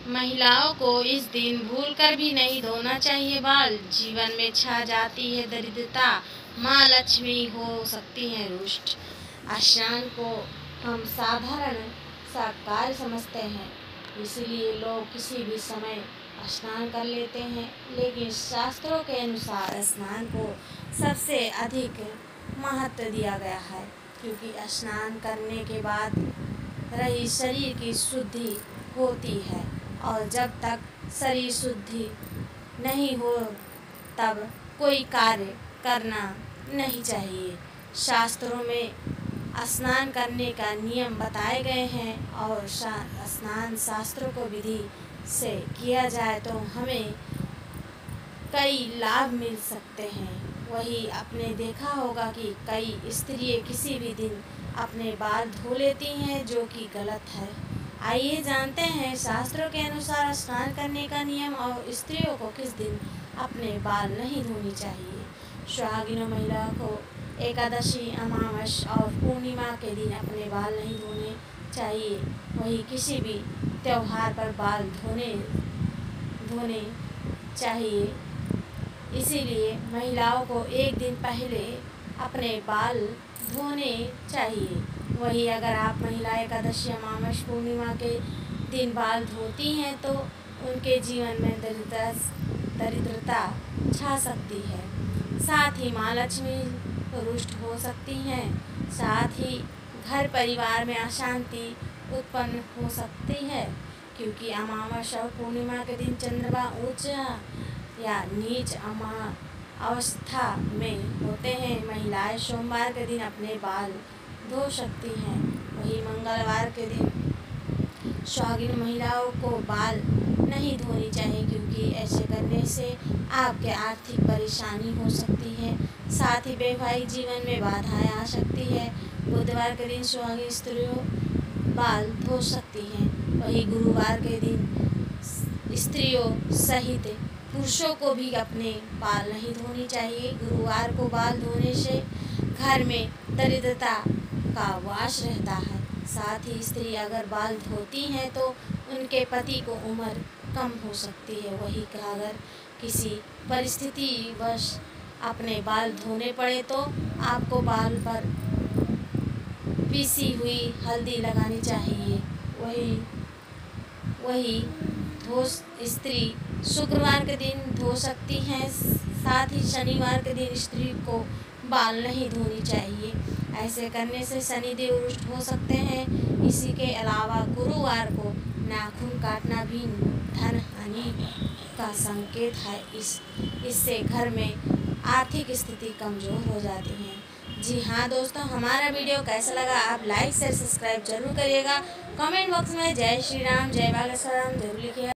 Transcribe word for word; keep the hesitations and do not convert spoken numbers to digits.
महिलाओं को इस दिन भूलकर भी नहीं धोना चाहिए बाल। जीवन में छा जाती है दरिद्रता, माँ लक्ष्मी हो सकती है रुष्ट। स्नान को हम साधारण सा कार्य समझते हैं, इसलिए लोग किसी भी समय स्नान कर लेते हैं, लेकिन शास्त्रों के अनुसार स्नान को सबसे अधिक महत्व दिया गया है, क्योंकि स्नान करने के बाद रही शरीर की शुद्धि होती है, और जब तक शरीर शुद्धि नहीं हो तब कोई कार्य करना नहीं चाहिए। शास्त्रों में स्नान करने का नियम बताए गए हैं, और स्नान शास्त्रों को विधि से किया जाए तो हमें कई लाभ मिल सकते हैं। वही आपने देखा होगा कि कई स्त्रियां किसी भी दिन अपने बाल धो लेती हैं, जो कि गलत है। आइए जानते हैं शास्त्रों के अनुसार स्नान करने का नियम और स्त्रियों को किस दिन अपने बाल नहीं धोने चाहिए। सुहागिनों महिला को एकादशी, अमावस और पूर्णिमा के दिन अपने बाल नहीं धोने चाहिए। वही किसी भी त्योहार पर बाल धोने धोने चाहिए। इसीलिए महिलाओं को एक दिन पहले अपने बाल धोने चाहिए। वही अगर आप महिला एकादशी, अमावस, पूर्णिमा के दिन बाल धोती हैं तो उनके जीवन में दरिद्रता दरिद्रता छा सकती है। साथ ही माँ लक्ष्मी रुष्ट हो सकती हैं। साथ ही घर परिवार में अशांति उत्पन्न हो सकती है, क्योंकि अमावस और पूर्णिमा के दिन चंद्रमा उच्च या नीच अमा अवस्था में होते हैं। महिलाएं सोमवार के दिन अपने बाल धो सकती हैं। वही मंगलवार के दिन सुहागिन महिलाओं को बाल नहीं धोनी चाहिए, क्योंकि ऐसे करने से आपके आर्थिक परेशानी हो सकती है। साथ ही वैवाहिक जीवन में बाधाएं आ सकती है। बुधवार के दिन सुहागिन स्त्रियों बाल धो सकती हैं। वही गुरुवार के दिन स्त्रियों सहित पुरुषों को भी अपने बाल नहीं धोने चाहिए। गुरुवार को बाल धोने से घर में दरिद्रता का वास रहता है। साथ ही स्त्री अगर बाल धोती हैं तो उनके पति को उम्र कम हो सकती है। वही अगर किसी परिस्थिति वश अपने बाल धोने पड़े तो आपको बाल पर पीसी हुई हल्दी लगानी चाहिए। वही वही धो स्त्री शुक्रवार के दिन धो सकती हैं। साथ ही शनिवार के दिन स्त्री को बाल नहीं धोनी चाहिए। ऐसे करने से शनिदेव रुष्ट हो सकते हैं। इसी के अलावा गुरुवार को नाखून काटना भी धन हानि का संकेत है। इस इससे घर में आर्थिक स्थिति कमजोर हो जाती है। जी हाँ दोस्तों, हमारा वीडियो कैसा लगा आप लाइक शेयर सब्सक्राइब जरूर करिएगा। कमेंट बॉक्स में जय श्री राम, जय बागेश्वर राम जरूर लिखिएगा।